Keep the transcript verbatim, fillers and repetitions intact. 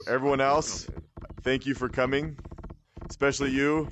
Everyone else, thank you for coming, especially you.